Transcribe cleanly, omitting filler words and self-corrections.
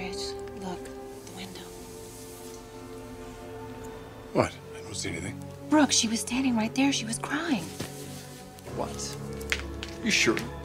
Rich, look, the window. What? I don't see anything. Brooke, she was standing right there. She was crying. What? You sure?